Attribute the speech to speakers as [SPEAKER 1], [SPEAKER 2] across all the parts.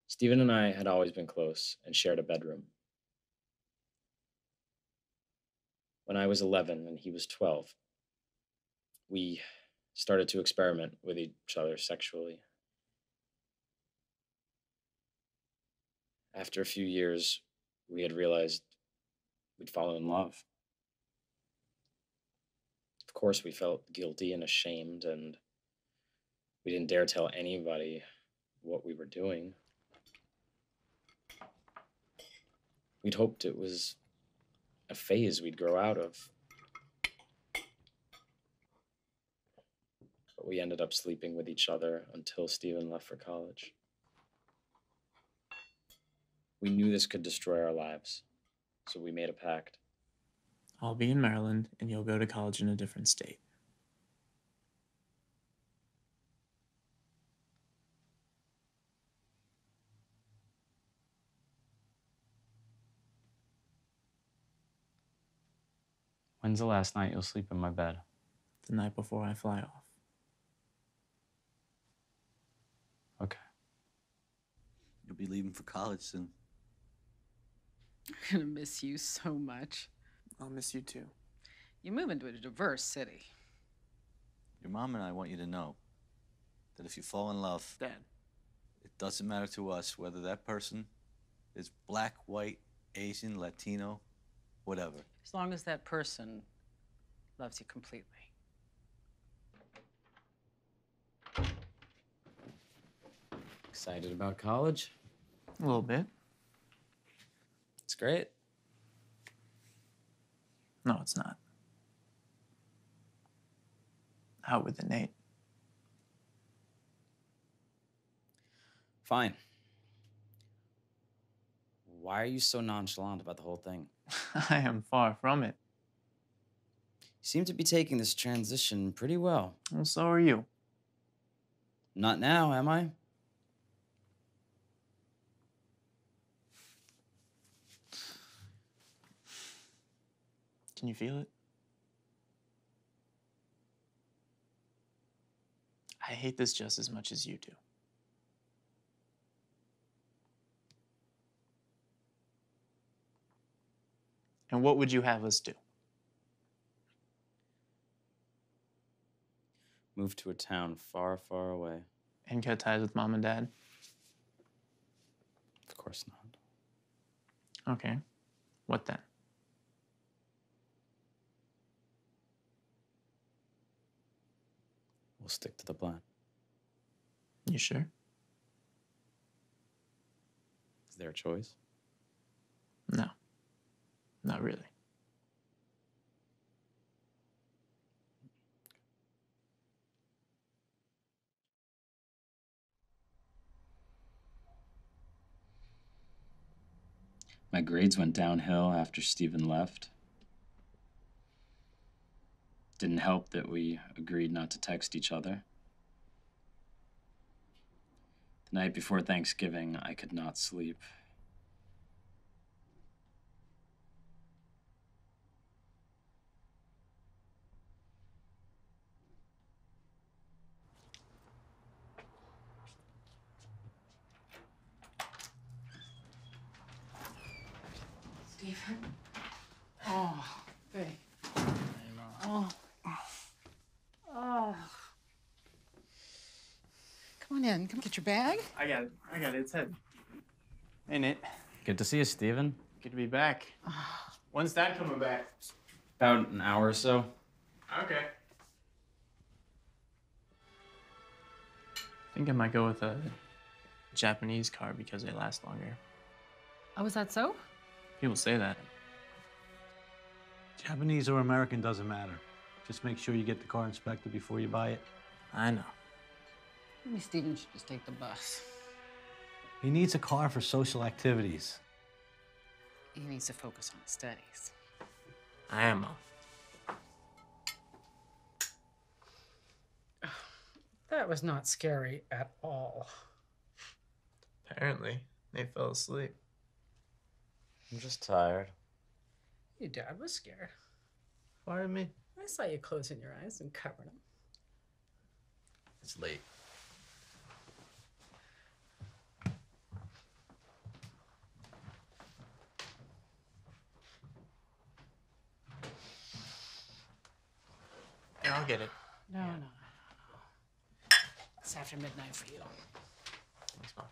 [SPEAKER 1] Stephen and I had always been close and shared a bedroom. When I was 11 and he was 12, we started to experiment with each other sexually. After a few years, we had realized we'd fallen in love. Of course, we felt guilty and ashamed, and we didn't dare tell anybody what we were doing. We'd hoped it was a phase we'd grow out of, but we ended up sleeping with each other until Stephen left for college. We knew this could destroy our lives, so we made a pact.
[SPEAKER 2] I'll be in Maryland, and you'll go to college in a different state.
[SPEAKER 3] When's the last night you'll sleep in my bed?
[SPEAKER 2] The night before I fly off.
[SPEAKER 3] Okay.
[SPEAKER 4] You'll be leaving for college soon.
[SPEAKER 5] I'm gonna miss you so much.
[SPEAKER 2] I'll miss you too.
[SPEAKER 5] You move into a diverse city.
[SPEAKER 4] Your mom and I want you to know that if you fall in love,
[SPEAKER 2] Dad.
[SPEAKER 4] it doesn't matter to us whether that person is black, white, Asian, Latino, whatever.
[SPEAKER 5] As long as that person loves you completely.
[SPEAKER 3] Excited about college?
[SPEAKER 2] A little bit.
[SPEAKER 3] It's great.
[SPEAKER 2] No, it's not. Out with it, Nate.
[SPEAKER 3] Fine. Why are you so nonchalant about the whole thing?
[SPEAKER 2] I am far from it.
[SPEAKER 3] You seem to be taking this transition pretty well.
[SPEAKER 2] Well, so are you.
[SPEAKER 3] Not now, am I?
[SPEAKER 2] Can you feel it? I hate this just as much as you do. And what would you have us do?
[SPEAKER 3] Move to a town far, far away.
[SPEAKER 2] And cut ties with mom and dad?
[SPEAKER 3] Of course not.
[SPEAKER 2] Okay. What then?
[SPEAKER 3] We'll stick to the plan.
[SPEAKER 2] You sure?
[SPEAKER 3] Is there a choice?
[SPEAKER 2] No. Not really.
[SPEAKER 1] My grades went downhill after Stephen left. Didn't help that we agreed not to text each other. The night before Thanksgiving, I could not sleep.
[SPEAKER 5] Stephen? Oh, babe. Oh. Oh. Come on in. Come get your bag.
[SPEAKER 2] I got it. It's heavy. Ain't it?
[SPEAKER 3] Good to see you, Stephen.
[SPEAKER 2] Good to be back. When's Dad coming back?
[SPEAKER 3] About an hour or so.
[SPEAKER 2] Okay. I think I might go with a Japanese car because they last longer.
[SPEAKER 5] Oh, is that so?
[SPEAKER 2] People say that.
[SPEAKER 6] Japanese or American doesn't matter. Just make sure you get the car inspected before you buy it.
[SPEAKER 2] I know.
[SPEAKER 5] Maybe Stephen should just take the bus.
[SPEAKER 6] He needs a car for social activities.
[SPEAKER 5] He needs to focus on his studies.
[SPEAKER 2] I am, Mom.
[SPEAKER 5] That was not scary at all.
[SPEAKER 2] Apparently, they fell asleep.
[SPEAKER 3] I'm just tired.
[SPEAKER 5] Your dad was scared.
[SPEAKER 2] Pardon me?
[SPEAKER 5] I saw you closing your eyes and covering them.
[SPEAKER 4] It's late.
[SPEAKER 2] I'll get it.
[SPEAKER 5] No, no, no, no. It's after midnight for you.
[SPEAKER 2] Thanks, Mom.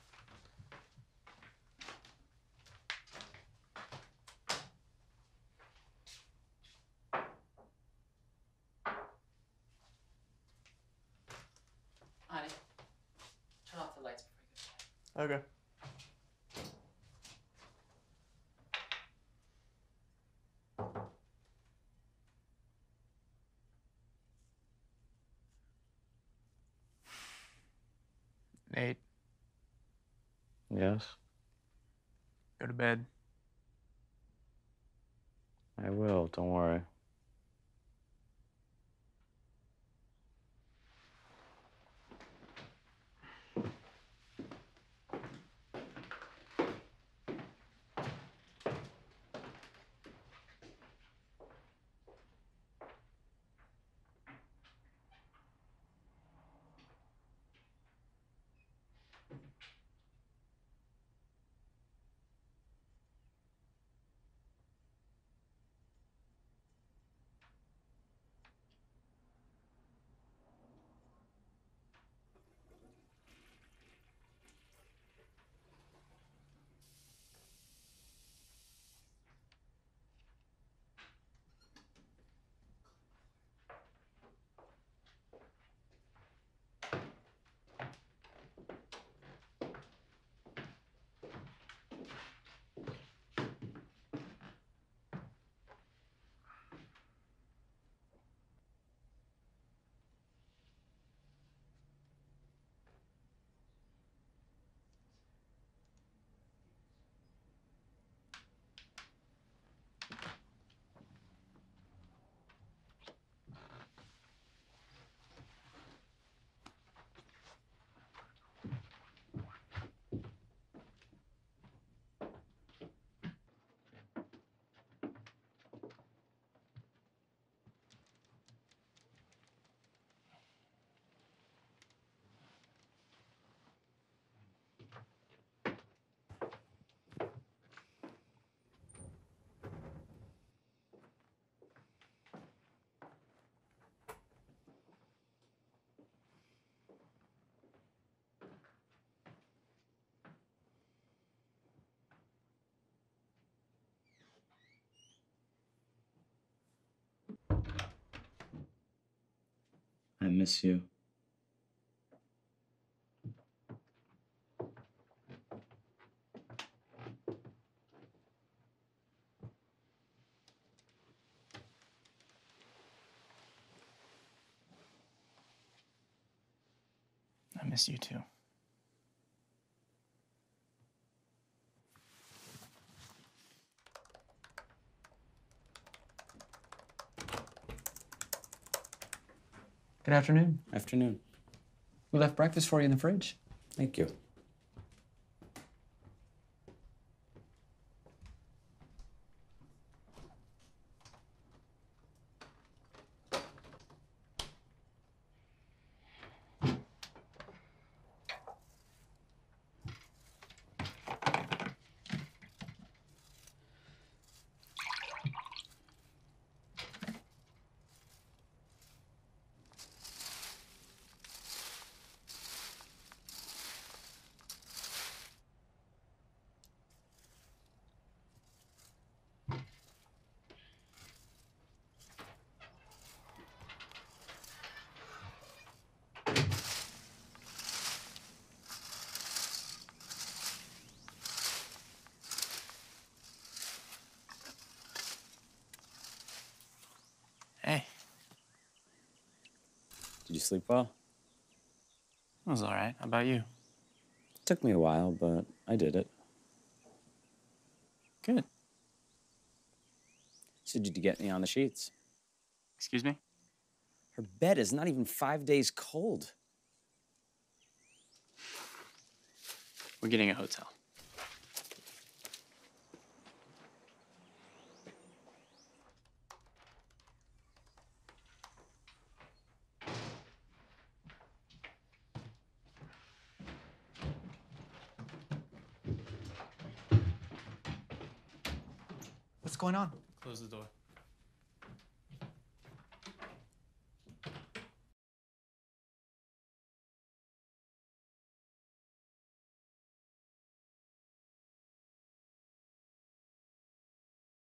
[SPEAKER 5] Honey, turn off the lights before you go to bed.
[SPEAKER 2] Okay. Nate,
[SPEAKER 1] Yes,
[SPEAKER 2] go to bed.
[SPEAKER 1] I will. Don't worry. I miss you.
[SPEAKER 2] I miss you too.
[SPEAKER 7] Good afternoon.
[SPEAKER 3] Afternoon.
[SPEAKER 7] We left breakfast for you in the fridge.
[SPEAKER 3] Thank you.
[SPEAKER 2] Hey,
[SPEAKER 3] Did you sleep well?
[SPEAKER 2] it was all right. How about you?
[SPEAKER 3] Took me a while, but I did it.
[SPEAKER 2] Good.
[SPEAKER 3] So did you get any on the sheets?
[SPEAKER 2] Excuse me?
[SPEAKER 3] Her bed is not even 5 days cold.
[SPEAKER 2] We're getting a hotel.
[SPEAKER 7] What's going on?
[SPEAKER 2] Close the door.